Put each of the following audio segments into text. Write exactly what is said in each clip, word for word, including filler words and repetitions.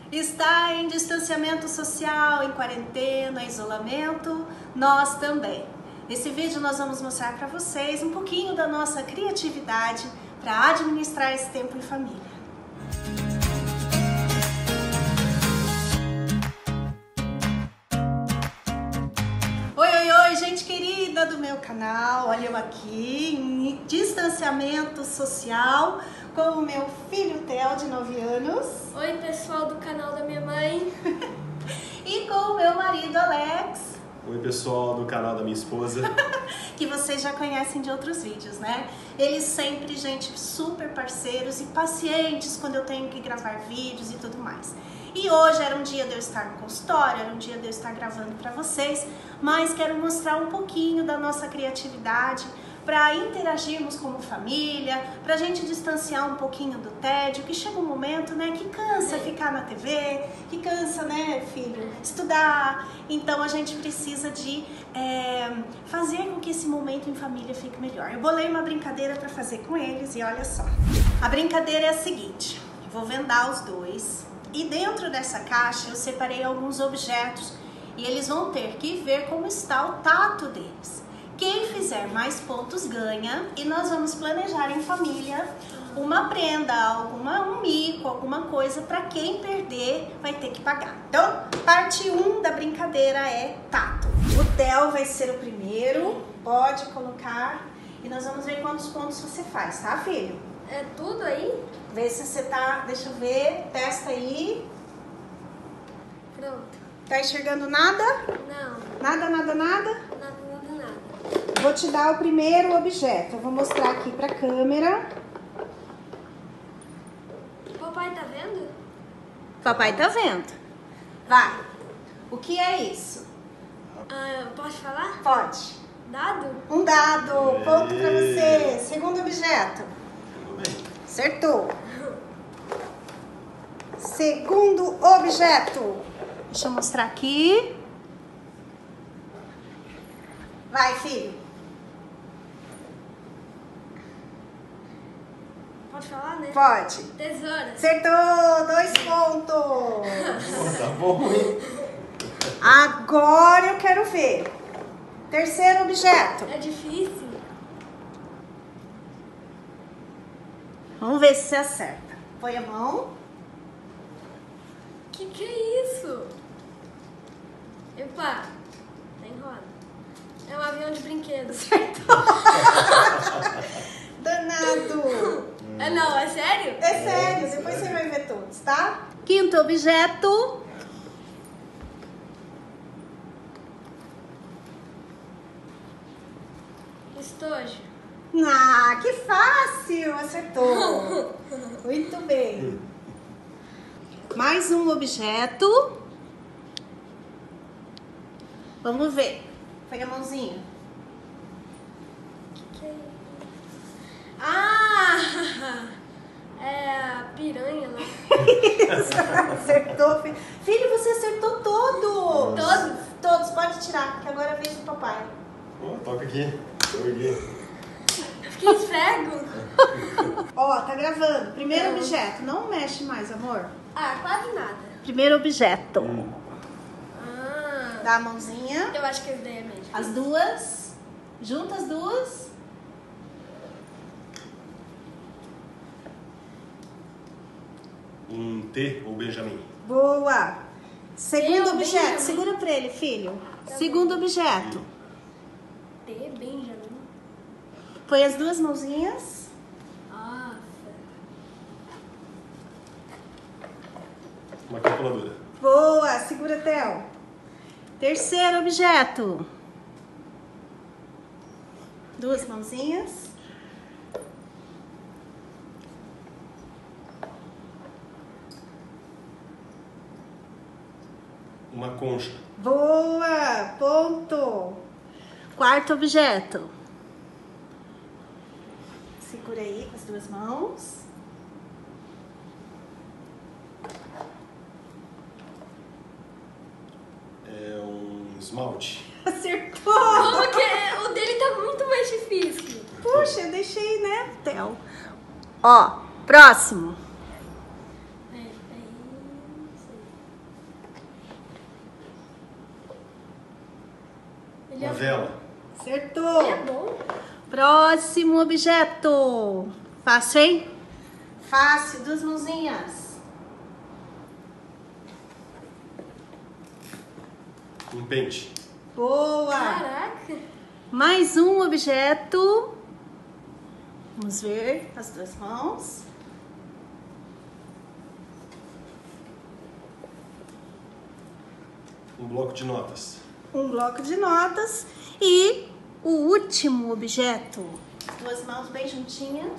Está em distanciamento social, em quarentena, isolamento, nós também. Nesse vídeo nós vamos mostrar para vocês um pouquinho da nossa criatividade para administrar esse tempo em família. Oi, oi, oi, gente querida do meu canal, olha eu aqui em distanciamento social com o meu filho Theo, de nove anos. Oi, pessoal do canal da minha mãe. E com o meu marido Alex. Oi, pessoal do canal da minha esposa. Que vocês já conhecem de outros vídeos, né? Eles sempre, gente, super parceiros e pacientes quando eu tenho que gravar vídeos e tudo mais. E hoje era um dia de eu estar no consultório, era um dia de eu estar gravando para vocês, mas quero mostrar um pouquinho da nossa criatividade para interagirmos como família, para a gente distanciar um pouquinho do tédio, que chega um momento, né, que cansa ficar na T V, que cansa, né, filho, estudar. Então a gente precisa de é, fazer com que esse momento em família fique melhor. Eu bolei uma brincadeira para fazer com eles e olha só. A brincadeira é a seguinte: eu vou vendar os dois. E dentro dessa caixa eu separei alguns objetos e eles vão ter que ver como está o tato deles. Quem fizer mais pontos ganha e nós vamos planejar em família uma prenda, alguma, um mico, alguma coisa para quem perder vai ter que pagar. Então, parte um da brincadeira é tato. O Theo vai ser o primeiro, pode colocar e nós vamos ver quantos pontos você faz, tá, filho? É tudo aí? Vê se você tá, deixa eu ver, testa aí. Pronto. Tá enxergando nada? Não. Nada, nada, nada? Nada, nada, nada. Vou te dar o primeiro objeto. Eu vou mostrar aqui pra câmera. Papai tá vendo? Papai tá vendo. Vai. O que é isso? Ah, posso falar? Pode. Dado? Um dado. Ponto pra você. Segundo objeto. Tudo bem? Acertou. Segundo objeto. Deixa eu mostrar aqui. Vai, filho. Pode falar, né? Pode. Tesoura. Acertou. Dois pontos. Pô, tá bom, hein? Agora eu quero ver. Terceiro objeto. É difícil. Vamos ver se você acerta. Põe a mão. Que que é isso? Epa, tem roda. É um avião de brinquedo. Acertou. Danado. É não, é sério? É sério, depois você vai ver todos, tá? Quinto objeto. Estojo. Ah, que fácil! Acertou. Muito bem. Mais um objeto. Vamos ver. Pega a mãozinha. Que que é isso? Ah! É a piranha lá. Acertou. Filho, Filho, você acertou todos. Todos? Todos, pode tirar, que agora é a vez do papai. Ó, toca aqui. Toca aqui. Fiquei esfrego. Ó, tá gravando. Primeiro objeto. Não mexe mais, amor. Ah, quase nada. Primeiro objeto. Ah, Dá a mãozinha. eu acho que esse daí é mesmo. As duas. Junta as duas. Um T ou Benjamin? Boa. Segundo Eu, objeto. Benjamin. Segura pra ele, filho. Tá Segundo objeto. T, Benjamin. Põe as duas mãozinhas. Nossa. Uma calculadora. Boa. Segura, Theo. Terceiro objeto. Duas mãozinhas. Uma concha. Boa. Ponto. Quarto objeto. Segura aí com as duas mãos. É um esmalte. Acertou! Como que é? O dele tá muito mais difícil. Puxa, eu deixei, né, Theo? Ó, próximo. É, é isso. Ele Uma é vela. Acertou. É bom. Próximo objeto. Fácil, hein? Fácil, duas mãozinhas. Um pente. Boa. Caraca. Mais um objeto. Vamos ver as duas mãos. Um bloco de notas. Um bloco de notas. E o último objeto. Duas mãos bem juntinhas.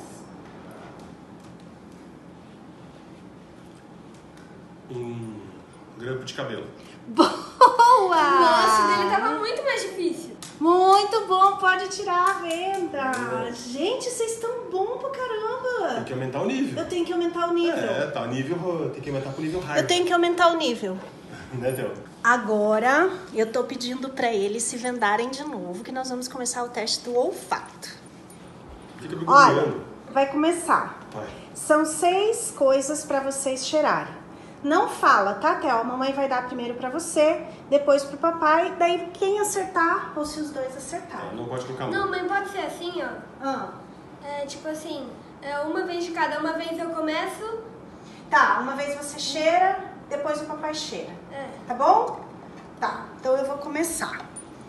Um grampo de cabelo. Boa! Nossa, o dele tava muito mais difícil. Muito bom, pode tirar a venda. Gente, vocês estão bom pra Tem caramba. que aumentar o nível. Eu tenho que aumentar o nível. É, tá, nível, tem que aumentar pro nível hard. Eu tenho que aumentar o nível. Né, Theo? Agora, eu tô pedindo pra eles se vendarem de novo, que nós vamos começar o teste do olfato. Fica me Olha, acompanhando. vai começar. Vai. São seis coisas pra vocês cheirarem. Não fala, tá, Theo? A mamãe vai dar primeiro pra você, depois pro papai, daí quem acertar, ou se os dois Tá, acertarem. não pode colocar a mão. Não, mas pode ser assim, ó. Ah, É tipo assim, é uma vez de cada. Uma vez eu começo. tá, uma vez você cheira, depois o papai cheira. É. Tá bom? Tá, então eu vou começar.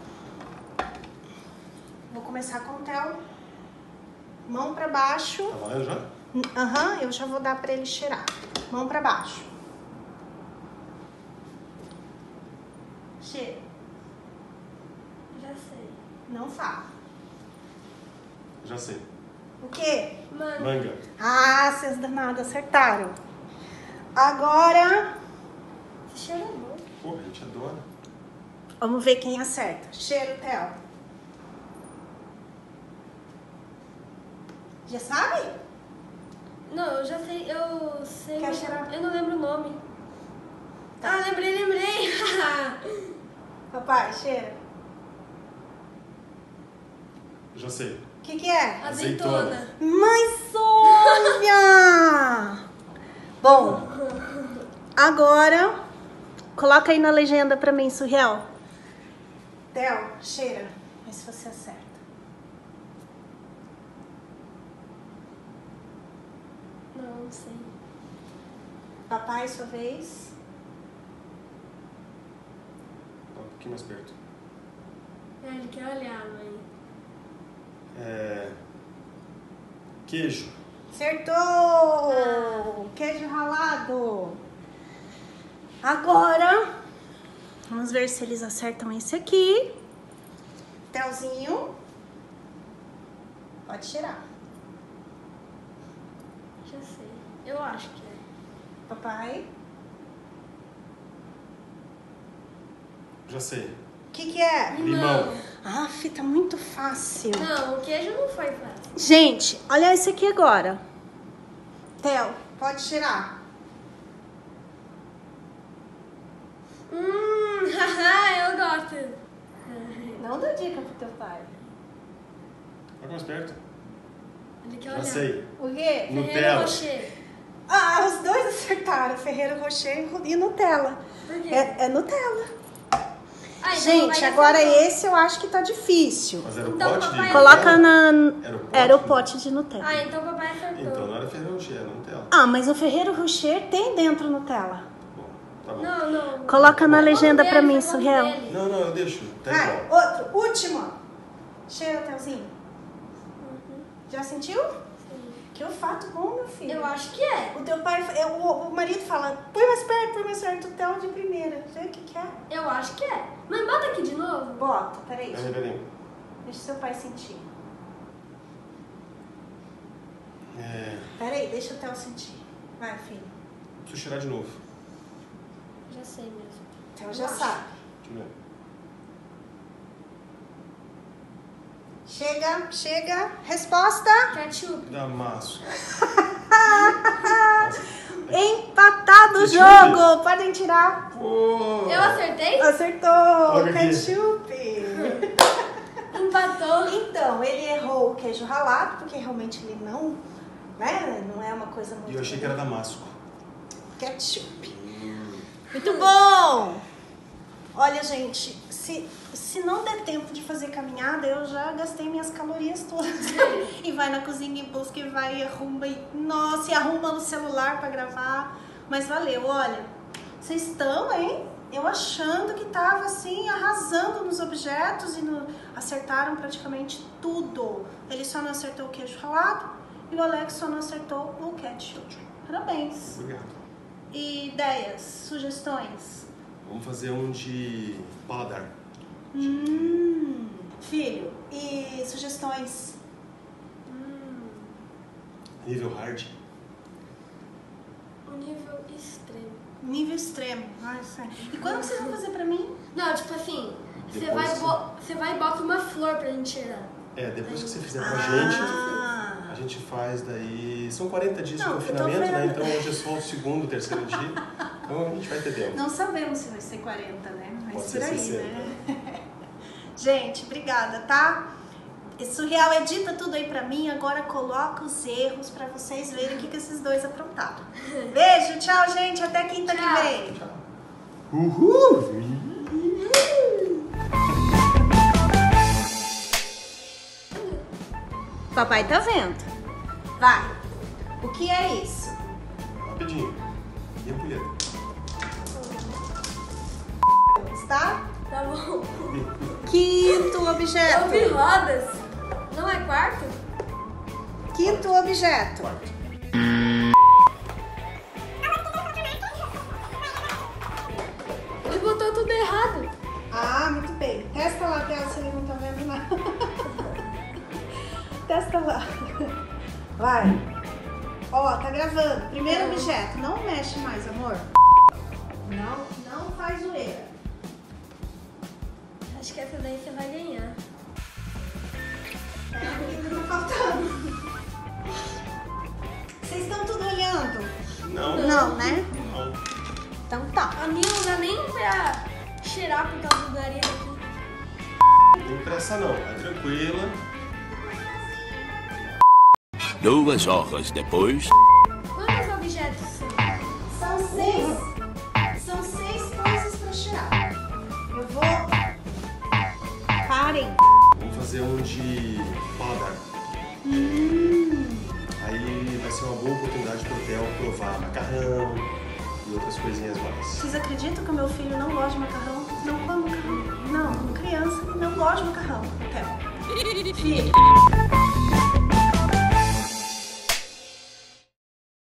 Vou começar com o Theo. Mão pra baixo. Tá valendo já? Aham, eu já vou dar pra ele cheirar. Mão pra baixo. Cheira. Já sei. Não fala. Já sei. O quê? Mano. Manga. Ah, vocês danados acertaram. Agora, Esse cheiro é bom. Porra, a gente adora. vamos ver quem acerta. Cheiro, Theo. Já sabe? Não, eu já sei, eu sei. Quer mas cheirar? Eu não lembro o nome. Ah, lembrei, lembrei. Papai, cheira. Já sei. O que que é? Azeitona. Mas olha! Bom, agora coloca aí na legenda pra mim, surreal. Theo, cheira. Vê se você acerta. Não, não sei. Papai, sua vez. Tá um pouquinho mais perto. É, ele quer olhar, mãe. É... Queijo. Acertou! Queijo ralado. Agora, vamos ver se eles acertam esse aqui. Telzinho. Pode cheirar. Já sei. Eu acho que é. Papai. Já sei. O que que é? Limão. Ah, tá muito fácil. Não, o queijo não foi fácil. Gente, olha esse aqui agora. Theo, pode cheirar. Hum, haha, eu gosto. Não dá dica pro teu pai. Vai mais perto. Ele quer Já olhar. sei. O quê? Ferreiro Nutella. Rocher. Ah, os dois acertaram. Ferreiro Rocher e Nutella. Por quê? É, é Nutella. Ah, então Gente, vai agora acertar. esse eu acho que tá difícil. Mas era o Então, pote papai, de Coloca Nutella? na... Era o pote? Era o pote de Nutella. Ah, então o papai acertou. Então não era Ferreiro Rocher, era Nutella. Ah, mas o Ferreiro Rocher tem dentro Nutella. Bom, tá bom. Não, não. Coloca na Foi legenda quando pra dele, mim, foi quando surreal. dele. Não, não, eu deixo. Tá Vai, igual. outro, último. Cheira, Telzinho. Já sentiu? Que olfato bom, meu filho. Eu acho que é. O teu pai, é, o, o marido fala, põe mais perto, põe mais perto, o Theo de primeira. Vê o que que é? Eu acho que é. Mas bota aqui de novo. Bota, peraí. Peraí, peraí. Deixa seu pai sentir. É... Peraí, deixa o Theo sentir. Vai, filho. Preciso cheirar de novo. Já sei mesmo. O Theo Eu já acho. sabe. Deixa eu ver. Chega, chega. Resposta. Ketchup. Damasco. Empatado o Ketchup. jogo. Podem tirar. Pô! Eu acertei? Acertou. Olha aqui. Ketchup. Empatou. Então, ele errou o queijo ralado, porque realmente ele não, né, não é uma coisa muito... E eu achei que era Damasco. Ketchup. Muito bom! Olha, gente, se, se não der tempo de fazer caminhada, eu já gastei minhas calorias todas. E vai na cozinha e busca e vai e arruma. E, nossa, e arruma no celular pra gravar. Mas valeu, olha. Vocês estão, hein? Eu achando que tava assim, arrasando nos objetos e no, acertaram praticamente tudo. Ele só não acertou o queijo ralado e o Alex só não acertou o ketchup. Parabéns. Obrigado. E ideias, sugestões? Vamos fazer um de paladar. Hum, filho, e sugestões? Hum, Nível hard. um nível extremo. Nível extremo. Ai, sério. E quando que vocês vão fazer pra mim? Não, tipo assim, você Depois vai, sim. bo- você vai e bota uma flor pra gente tirar. É, depois que você fizer pra Ah. gente, a gente faz daí... São quarenta dias Não, de eu tô confinamento, né? vendo. Então hoje é só o segundo, terceiro dia. Então a gente vai ter tempo. Não sabemos se vai ser quarenta, né? Mas Pode por ser aí, sessenta. né? Gente, obrigada, tá? Esse Surreal edita tudo aí pra mim, agora coloca os erros pra vocês verem o que, que esses dois aprontaram. Beijo, tchau, gente, até quinta Tchau. que vem. Uhul! Papai tá vendo. Vai. O que é isso? Rapidinho. E a colher? Está? Tá bom. Quinto Eu objeto. vi rodas. Não é quarto? Quinto objeto. Quarto. Ele botou tudo errado. Ah, muito bem. Testa lá, Tela, se ele não tá vendo nada. Testa lá. Vai. Ó, tá gravando. Primeiro Não. objeto. Não mexe mais, amor. Não, não faz zoeira. Acho que essa daí você vai ganhar. É, o que tá faltando? Vocês estão tudo olhando? Não. Não, né? Não. Então tá. A minha não dá nem pra cheirar por causa do nariz aqui. Não tem pressa não. Vai tranquila. Duas horas depois. Quantos objetos são? São seis. São seis coisas pra cheirar. Eu vou... Parem. Vamos fazer um de paladar. Hum. Aí vai ser uma boa oportunidade pro Theo provar macarrão e outras coisinhas mais. Vocês acreditam que o meu filho não gosta de macarrão? Não come macarrão. Não, criança não gosta de macarrão. Theo. Filho.